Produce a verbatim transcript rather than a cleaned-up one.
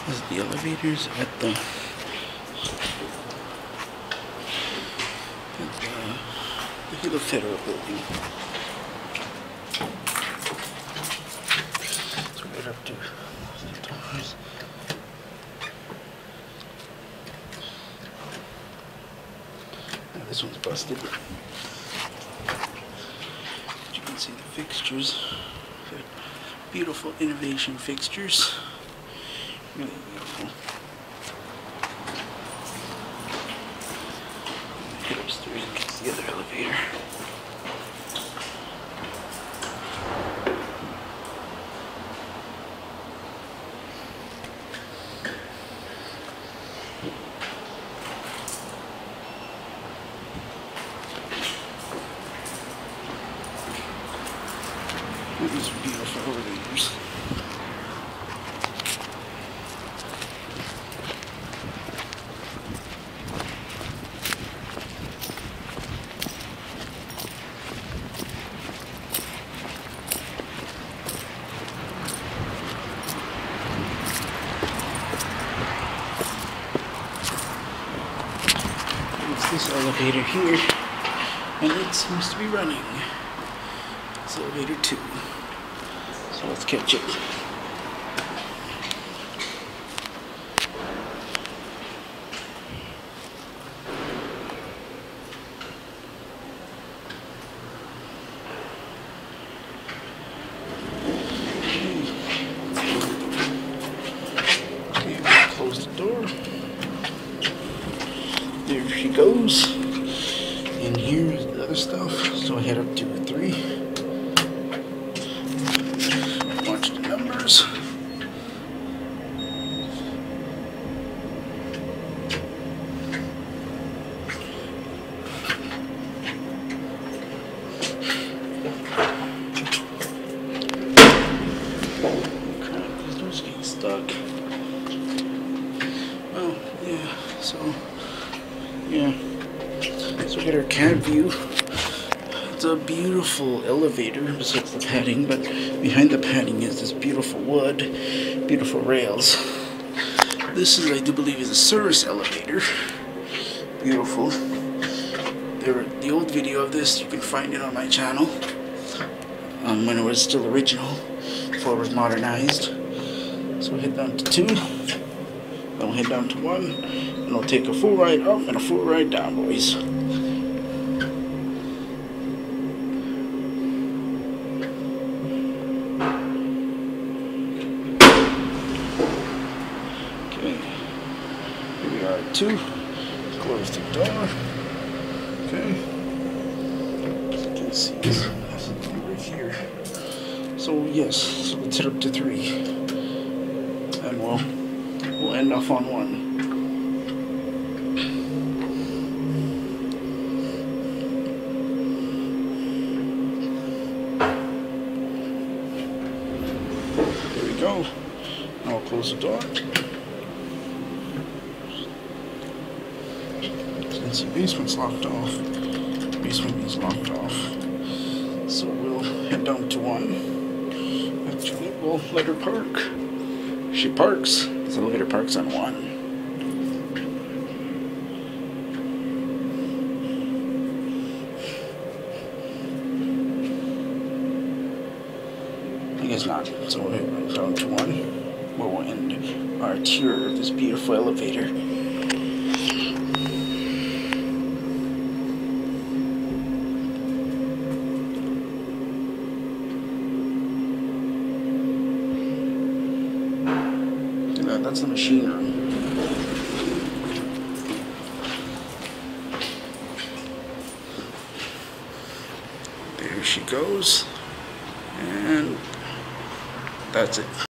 This is the elevators at the, at the, the Hilo Federal building. So right up to the doors. Now this one's busted. But you can see the fixtures. Beautiful innovation fixtures. Really beautiful. Get upstairs and get to the other elevator. These are beautiful elevators. It's this elevator here, and it seems to be running. It's elevator two. So let's catch it. Okay, we'll close the door. There she goes. And here's the other stuff. So I head up to three. Watch the numbers. Crap, these doors getting stuck. Well, yeah, so yeah. So we got our cab view. It's a beautiful elevator besides the padding, but behind the padding is this beautiful wood, beautiful rails. This is, I do believe, is a service elevator. Beautiful. There, the old video of this, you can find it on my channel. Um, when it was still original, before it was modernized. So we'll head down to two. Then we'll head down to one. And we'll take a full ride up and a full ride down, boys. Here we are at two. Close the door. Okay. As you can see, this has to be right here. So yes, so let's head up to three, and we'll we'll end off on one. There we go. Now we'll close the door. See, basement's locked off. Basement is locked off. So we'll head down to one. Actually, we'll let her park. She parks. So we'll let her parks on one. I guess not. So we'll head down to one. Where we'll end our tour of this beautiful elevator. That's the machine room. There she goes. And that's it.